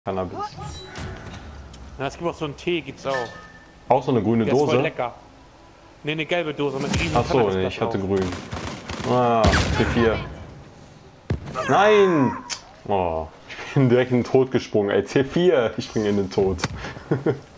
Cannabis. Ja, es gibt auch so einen Tee, gibt's auch. Auch so eine grüne Der ist Dose? voll lecker. Ne, eine gelbe Dose mit riesen Achso, nee, ich hatte grün. Ah, T4. Nein! Oh, ich bin direkt in den Tod gesprungen. Ey, T4, ich springe in den Tod.